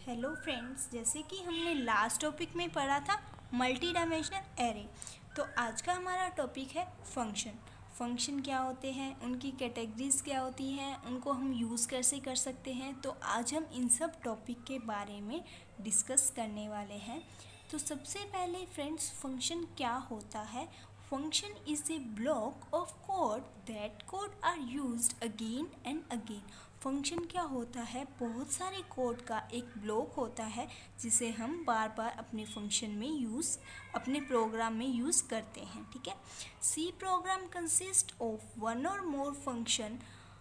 Hello friends, जैसे कि हमने लास्ट टॉपिक में पढ़ा था मल्टी डायमेंशनल एरे, तो आज का हमारा टॉपिक है फंक्शन। फंक्शन क्या होते हैं, उनकी कैटेगरीज क्या होती हैं, उनको हम यूज़ कैसे कर सकते हैं। तो आज हम इन सब टॉपिक के बारे में डिस्कस करने वाले हैं। तो सबसे पहले फ्रेंड्स, फंक्शन क्या होता है। Function is a block of code that code are used again and again. Function क्या होता है, बहुत सारे कोड का एक ब्लॉक होता है जिसे हम बार बार अपने फंक्शन में अपने प्रोग्राम में यूज़ करते हैं। ठीक है, C program consist of one और मोर फंक्शन।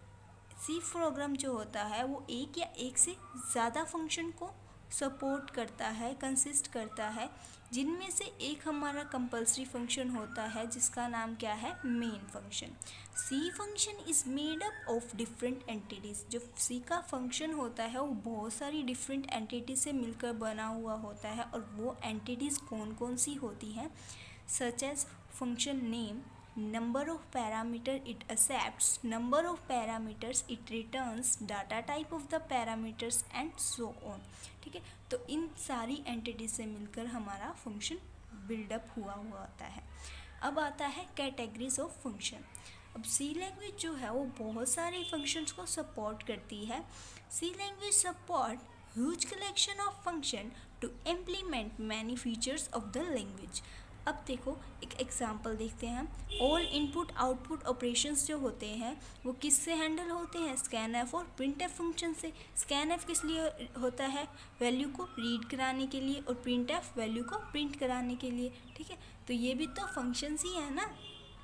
सी प्रोग्राम जो होता है वो एक या एक से ज़्यादा फंक्शन को सपोर्ट करता है, कंसिस्ट करता है, जिनमें से एक हमारा कंपल्सरी फंक्शन होता है जिसका नाम क्या है, main function. C function is made up of different entities. जो सी का फंक्शन होता है वो बहुत सारी डिफरेंट एंटिटीज से मिलकर बना हुआ होता है, और वो एंटिटीज़ कौन कौन सी होती हैं, such as function name, number of parameter it accepts, number of parameters it returns, data type of the parameters and so on। ठीक है, तो इन सारी एंटिटी से मिलकर हमारा फंक्शन बिल्डअप हुआ होता है। अब आता है कैटेगरीज ऑफ फंक्शन। अब सी लैंग्वेज जो है वो बहुत सारे फंक्शंस को सपोर्ट करती है। C language support huge collection of function to implement many features of the language. अब देखो एक एग्जांपल देखते हैं हम। ऑल इनपुट आउटपुट ऑपरेशंस जो होते हैं वो किससे हैंडल होते हैं, स्कैनएफ और प्रिंटएफ फंक्शन से। स्कैनएफ किस लिए होता है, वैल्यू को रीड कराने के लिए, और प्रिंटएफ वैल्यू को प्रिंट कराने के लिए। ठीक है, तो ये भी तो फंक्शंस ही है ना।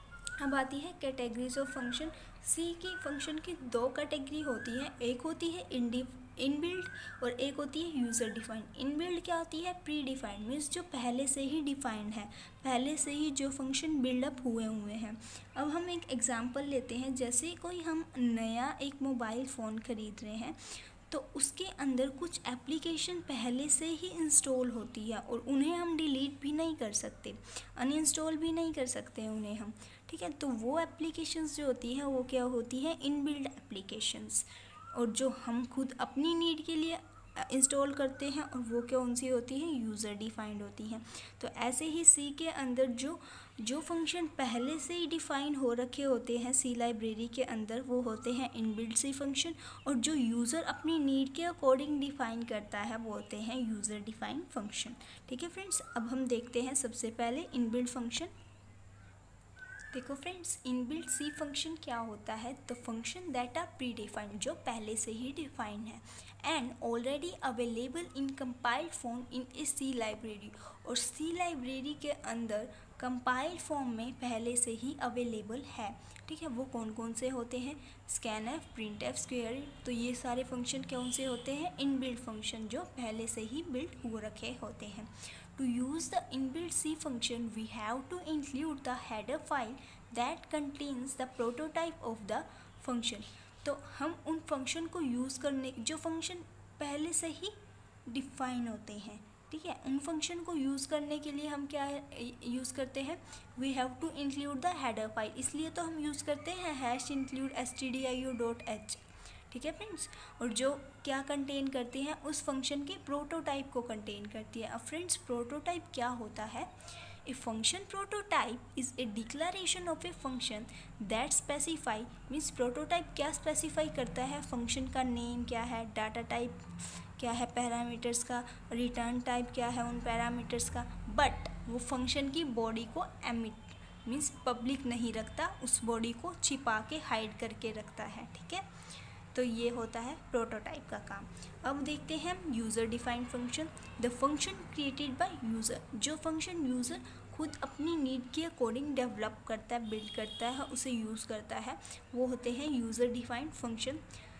अब आती है कैटेगरीज ऑफ फंक्शन। सी की फंक्शन की दो कैटेगरी होती है, एक होती है इनबिल्ड और एक होती है यूज़र डिफाइंड। इनबिल्ड क्या होती है, प्री डिफाइंड, मीन्स जो पहले से ही डिफाइंड है, पहले से ही जो फंक्शन बिल्डअप हुए हैं। अब हम एक एग्जांपल लेते हैं, जैसे कोई हम नया एक मोबाइल फ़ोन ख़रीद रहे हैं तो उसके अंदर कुछ एप्लीकेशन पहले से ही इंस्टॉल होती है और उन्हें हम डिलीट भी नहीं कर सकते, अनइंस्टॉल भी नहीं कर सकते उन्हें हम। ठीक है, तो वो एप्लीकेशंस जो होती हैं वो क्या होती है, इनबिल्ड एप्लीकेशंस, और जो हम खुद अपनी नीड के लिए इंस्टॉल करते हैं, और वो कौन सी होती है, यूज़र डिफाइंड होती हैं। तो ऐसे ही सी के अंदर जो फंक्शन पहले से ही डिफ़ाइन हो रखे होते हैं सी लाइब्रेरी के अंदर, वो होते हैं इनबिल्ट सी फंक्शन, और जो यूज़र अपनी नीड के अकॉर्डिंग डिफ़ाइन करता है वो होते हैं यूज़र डिफाइंड फंक्शन। ठीक है फ्रेंड्स, अब हम देखते हैं सबसे पहले इनबिल्ट फंक्शन। देखो फ्रेंड्स, इनबिल्ट सी फंक्शन क्या होता है, तो function that are predefined, जो पहले से ही डिफाइंड है, and already available in compiled form in a C library, और सी लाइब्रेरी के अंदर कंपाइल्ड फॉर्म में पहले से ही अवेलेबल है। ठीक है, वो कौन कौन से होते हैं, स्कैनएफ, प्रिंटएफ, स्क्वेयर। तो ये सारे फंक्शन कौन से होते हैं, इनबिल्ट फंक्शन, जो पहले से ही बिल्ड हो रखे होते हैं। To use the inbuilt C function, we have to include the header file that contains the prototype of the function। तो हम उन फंक्शन को यूज़ करने, जो फंक्शन पहले से ही डिफाइन होते हैं, ठीक है, उन फंक्शन को यूज़ करने के लिए हम क्या यूज़ करते हैं, we have to include the header file. इसलिए तो हम यूज़ करते हैं #include stdio.h। ठीक है फ्रेंड्स, और जो क्या कंटेन करती हैं, उस फंक्शन के प्रोटोटाइप को कंटेन करती है। अब फ्रेंड्स, प्रोटोटाइप क्या होता है, a function prototype is a declaration of a function that specify, means prototype क्या स्पेसिफाई करता है, फंक्शन का नेम क्या है, डाटा टाइप क्या है पैरामीटर्स का, रिटर्न टाइप क्या है उन पैरामीटर्स का, बट वो फंक्शन की बॉडी को एमिट, मीन्स पब्लिक नहीं रखता, उस बॉडी को छिपा के हाइड करके रखता है। ठीक है, तो ये होता है प्रोटोटाइप का काम। अब देखते हैं user defined function. The function created by user, जो फंक्शन यूज़र खुद अपनी नीड के अकॉर्डिंग डेवलप करता है, बिल्ड करता है, उसे यूज़ करता है, वो होते हैं user defined function.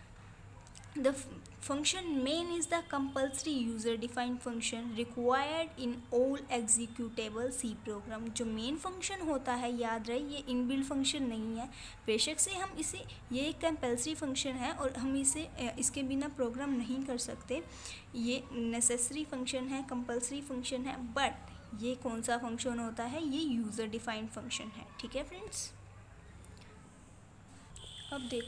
The function main is the compulsory user defined function required in all executable C program। जो मेन फंक्शन होता है, याद रहे ये इनबिल्ट फंक्शन नहीं है, बेशक से हम इसे, ये एक कंपल्सरी फंक्शन है और हम इसे इसके बिना प्रोग्राम नहीं कर सकते, ये नेसेसरी फंक्शन है, कंपल्सरी फंक्शन है, बट ये कौन सा फंक्शन होता है, ये यूज़र डिफाइंड फंक्शन है। ठीक है फ्रेंड्स, अब देखो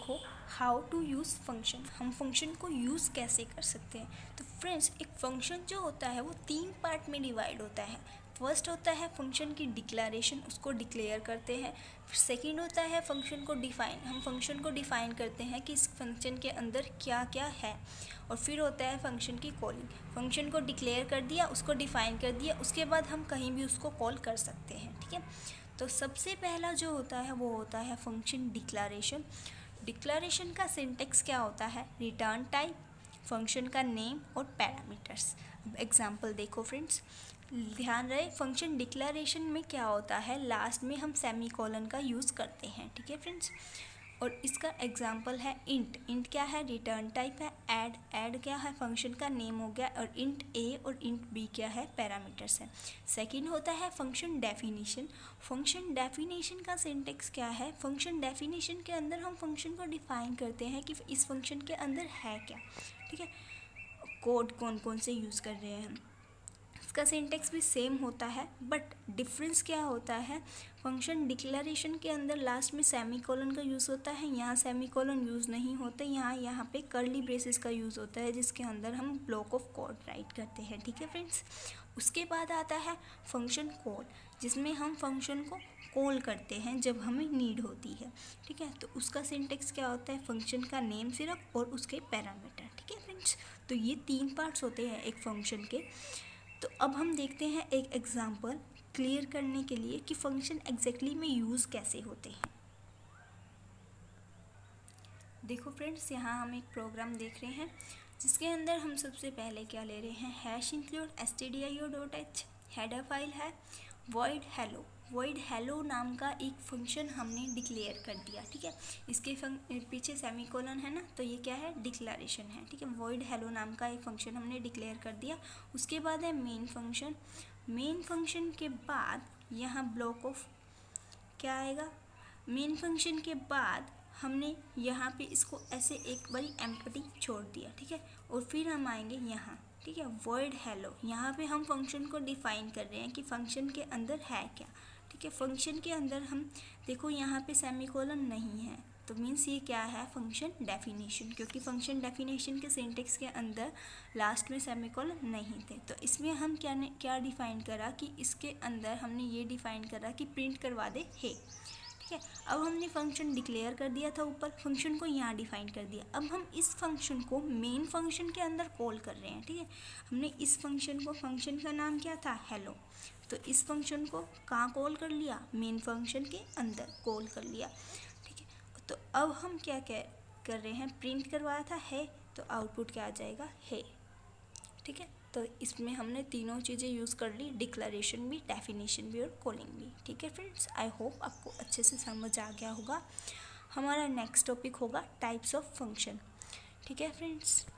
हाउ टू यूज़ फंक्शन, हम फंक्शन को यूज़ कैसे कर सकते हैं। तो फ्रेंड्स, एक फंक्शन जो होता है वो 3 पार्ट में डिवाइड होता है। फर्स्ट होता है फंक्शन की डिक्लेरेशन, उसको डिक्लेयर करते हैं। फिर सेकंड होता है फंक्शन को डिफ़ाइन, हम फंक्शन को डिफ़ाइन करते हैं कि इस फंक्शन के अंदर क्या क्या है। और फिर होता है फंक्शन की कॉलिंग, फंक्शन को डिक्लेयर कर दिया, उसको डिफ़ाइन कर दिया, उसके बाद हम कहीं भी उसको कॉल कर सकते हैं, ठीक है। तो सबसे पहला जो होता है वो होता है फंक्शन डिक्लेरेशन। डिक्लेरेशन का सिंटेक्स क्या होता है, रिटर्न टाइप, फंक्शन का नेम और पैरामीटर्स। अब एग्जांपल देखो फ्रेंड्स, ध्यान रहे फंक्शन डिक्लेरेशन में क्या होता है, लास्ट में हम सेमीकोलन का यूज़ करते हैं, ठीक है फ्रेंड्स। और इसका एग्जांपल है इंट, इंट क्या है, रिटर्न टाइप है। ऐड, ऐड क्या है, फंक्शन का नेम हो गया। और इंट ए और इंट बी क्या है, पैरामीटर्स है। सेकंड होता है फंक्शन डेफिनेशन, फंक्शन डेफिनेशन का सिंटेक्स क्या है, फंक्शन डेफिनेशन के अंदर हम फंक्शन को डिफाइन करते हैं कि इस फंक्शन के अंदर है क्या, ठीक है। कोड कौन कौन से यूज़ कर रहे हैं हम, इसका सिंटेक्स भी सेम होता है, बट डिफरेंस क्या होता है, फंक्शन डिक्लेरेशन के अंदर लास्ट में सेमीकोलन का यूज़ होता है, यहाँ सेमीकोलन यूज़ नहीं होता, यहाँ पे कर्ली ब्रेसेस का यूज़ होता है, जिसके अंदर हम ब्लॉक ऑफ कोड राइट करते हैं, ठीक है फ्रेंड्स। उसके बाद आता है फंक्शन कॉल, जिसमें हम फंक्शन को कॉल करते हैं जब हमें नीड होती है, ठीक है। तो उसका सिंटेक्स क्या होता है, फंक्शन का नेम सिर्फ और उसके पैरामीटर, ठीक है फ्रेंड्स। तो ये 3 पार्ट्स होते हैं एक फंक्शन के। तो अब हम देखते हैं एक एग्जांपल क्लियर करने के लिए कि फंक्शन एग्जैक्टली में यूज़ कैसे होते हैं। देखो फ्रेंड्स, यहाँ हम एक प्रोग्राम देख रहे हैं जिसके अंदर हम सबसे पहले क्या ले रहे हैं, hash include stdio.h, header file है, वॉइड हेलो, वॉइड हेलो नाम का एक फंक्शन हमने डिक्लेयर कर दिया, ठीक है। इसके पीछे सेमीकोलन है ना, तो ये क्या है, डिक्लेरेशन है, ठीक है। वॉइड हेलो नाम का एक फंक्शन हमने डिक्लेयर कर दिया। उसके बाद है मेन फंक्शन, मेन फंक्शन के बाद यहाँ ब्लॉक ऑफ क्या आएगा, मेन फंक्शन के बाद हमने यहाँ पे इसको ऐसे एक बारी एम्प्टी छोड़ दिया, ठीक है। और फिर हम आएंगे यहाँ, ठीक है, वर्ड हेलो, यहाँ पे हम फंक्शन को डिफाइन कर रहे हैं कि फंक्शन के अंदर है क्या, ठीक है। फंक्शन के अंदर हम देखो यहाँ पे सेमीकोलन नहीं है, तो मीन्स ये क्या है, फंक्शन डेफिनेशन, क्योंकि फंक्शन डेफिनेशन के सिंटेक्स के अंदर लास्ट में सेमीकोलन नहीं थे। तो इसमें हम क्या डिफाइन करा कि इसके अंदर हमने ये डिफाइन करा कि प्रिंट करवा दे है, ठीक है। अब हमने फंक्शन डिक्लेयर कर दिया था ऊपर, फंक्शन को यहाँ डिफाइन कर दिया। अब हम इस फंक्शन को मेन फंक्शन के अंदर कॉल कर रहे हैं, ठीक है। हमने इस फंक्शन को, फंक्शन का नाम क्या था, हेलो, तो इस फंक्शन को कहाँ कॉल कर लिया, मेन फंक्शन के अंदर कॉल कर लिया, ठीक है। तो अब हम क्या कर रहे हैं, प्रिंट करवाया था है, तो आउटपुट क्या आ जाएगा, है, ठीक है। तो इसमें हमने तीनों चीज़ें यूज़ कर ली, डिक्लेरेशन भी, डेफिनेशन भी और कॉलिंग भी, ठीक है फ्रेंड्स। आई होप आपको अच्छे से समझ आ गया होगा। हमारा नेक्स्ट टॉपिक होगा टाइप्स ऑफ फंक्शन, ठीक है फ्रेंड्स।